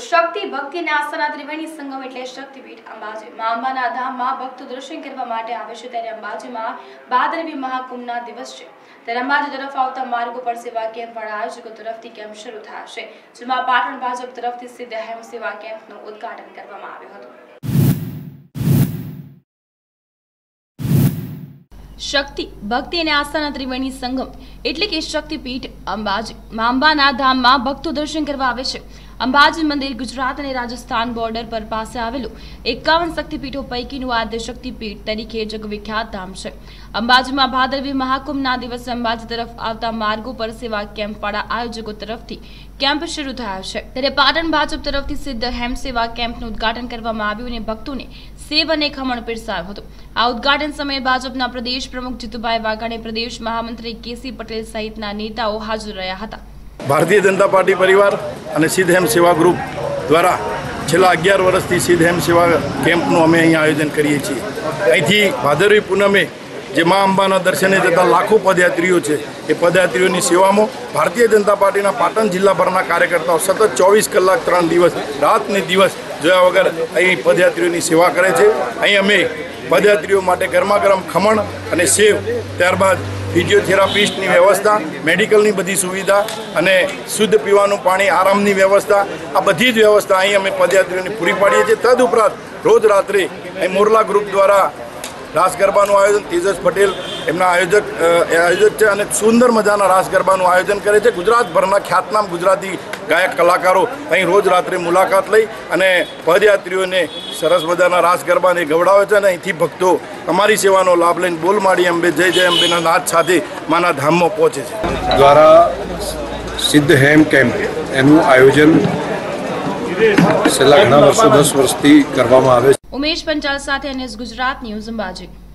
શક્તિ ભક્તિના આસ્થાના ત્રિવેણી સંગમ એટલે શક્તિપીઠ અંબાજી અંબાના ધામમાં ભક્તો દર્શન કરવા માટે આવે છે ત્યારે અંબાજીમાં ભાદરવી મહાકુંભના દિવસ છે ત્યારે અંબાજી તરફ આવતા માર્ગો પર સેવા કેમ્પ વાળા આયોજકો તરફથી કેમ્પ શરૂ થયા છે જેમાં પાટણ ભાજપ તરફથી સિદ્ધ હેમ સેવા કેમ્પનું ઉદ્ઘાટન કરવામાં આવ્યું હતું। શક્તિ ભક્તિ અને આસ્થાના ત્રિવેણી સંગમ એટલે કે શક્તિપીઠ અંબાજી અંબાના ધામમાં ભક્તો દર્શન કરવા આવે છે। અંબાજી મંદિર ગુજરાત અને રાજસ્થાન બોર્ડર પર પાસે આવેલું 51 શક્તિપીઠો પૈકીનું આદ્ય શક્તિપીઠ તરીકે જગવિખ્યાત ધામ છે। અંબાજીમાં ભાદરવી મહાકુંભના દિવસે અંબાજી તરફ આવતા માર્ગો પર સેવા કેમ્પ વાળા આયોજકો તરફથી કેમ્પ શરૂ થયા છે ત્યારે પાટણ ભાજપ તરફથી સિદ્ધ હેમ સેવા કેમ્પનું ઉદ્ઘાટન કરવામાં આવ્યું અને ભક્તોને સેવ અને ખમણ પીરસાયું હતું। આ ઉદ્ઘાટન સમયે ભાજપના પ્રદેશ પ્રમુખ જીતુભાઈ વાઘાણી, પ્રદેશ મહામંત્રી કેસી પટેલ સહિતના નેતાઓ હાજર રહ્યા હતા। भारतीय जनता पार्टी परिवार और सिद्ध हेम सेवा ग्रुप द्वारा छेल्ला 11 वर्षथी सिद्ध हेम सेवा केम्पनु अमे अहींया आयोजन करीए छीए। અહીંથી ભાદરવી પૂનમે જે મા અંબાના દર્શને જતા લાખો પદયાત્રીઓ છે એ પદયાત્રીઓની સેવામાં ભારતીય જનતા પાર્ટીના પાટણ જિલ્લાભરના કાર્યકર્તાઓ સતત 24 કલાક 3 દિવસ રાત ને દિવસ જોયા વગર અહીં પદયાત્રીઓની સેવા કરે છે। અહીં અમે પદયાત્રીઓ માટે ગરમાગરમ ખમણ અને સેવ, ત્યારબાદ ફિઝિયોથેરાપિસ્ટની વ્યવસ્થા, મેડિકલની બધી સુવિધા અને શુદ્ધ પીવાનું પાણી, આરામની વ્યવસ્થા, આ બધી જ વ્યવસ્થા અહીં અમે પદયાત્રીઓને પૂરી પાડીએ છીએ। તદુપરાંત રોજ રાત્રે અહીં મોરલા ગ્રુપ દ્વારા રાસ ગરબાનું આયોજન, તેજસ પટેલ એમના આયોજક છે અને સુંદર મજાના રાસ ગરબાનું આયોજન કરે છે। ગુજરાતભરના ખ્યાતનામ ગુજરાતી ગાયક કલાકારો અહીં રોજ રાત્રે મુલાકાત લઈ અને પદયાત્રીઓને સરસ મજાના રાસ ગરબાને ગવડાવે છે અને અહીંથી ભક્તો અમારી સેવાનો લાભ લઈને બોલ માડી અંબે જય જય અંબેના નાદ સાથે માના ધામમાં પહોંચે છે। દ્વારા સિદ્ધ હેમ કેમ્પ એનું આયોજન છેલ્લા ઘણા વર્ષો 10 વર્ષથી કરવામાં આવે છે। ઉમેશ પંચાલ સાથે NS ગુજરાત ન્યૂઝ અંબાજી।